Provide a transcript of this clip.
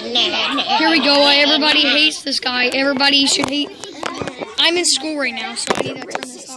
Here we go. Everybody hates this guy. Everybody should hate. I'm in school right now, so I need to turn this off.